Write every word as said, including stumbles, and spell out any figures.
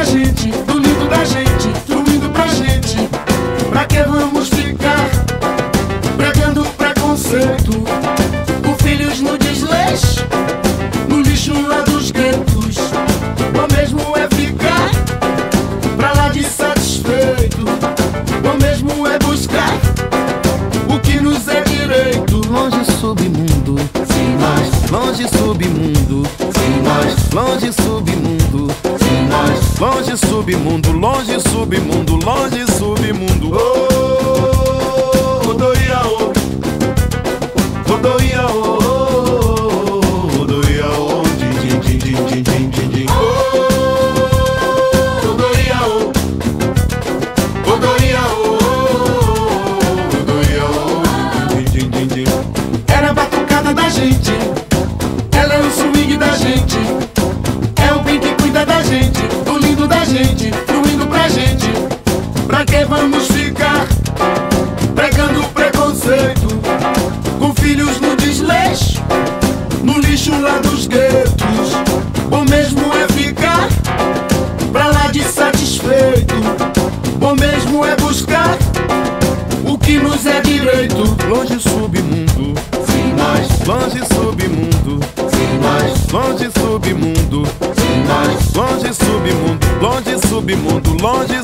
da gente, do lindo da gente, fluindo pra gente. Pra que vamos ficar pregando preconceito, com filhos no desleixo, no lixo lá dos guetos? Bom mesmo é ficar pra lá de satisfeito, bom mesmo é buscar o que nos é direito. Longe submundo, Sim, mas, longe submundo, sim, mas, longe submundo, sim, mas. longe submundo, longe submundo, longe submundo. Oh, Rodoiao, Rodoiao, Rodoiao, din din din din din din din. Oh, Rodoiao, Rodoiao, Rodoiao, din din din din. Era a batucada da gente, ela é o swing da gente, é o bem que cuida da gente, do lindo da gente, fluindo pra gente. Pra que vamos ficar pregando preconceito, com filhos no desleixo, no lixo lá dos guetos? Bom mesmo é ficar pra lá de satisfeito, bom mesmo é buscar o que nos é direito. Longe submundo, Sim, mas, longe submundo, sim, mas, longe submundo, sim, mas. longe submundo, longe submundo, longe